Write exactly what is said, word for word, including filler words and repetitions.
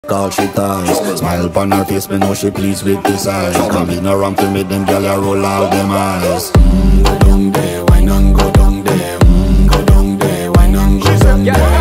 all she ties. Smile upon her face, me know she pleased with this eyes. Come in around to make them gyal a roll out them eyes. Mm, go down there, why not go down there? Mm, go down there, why not go down there?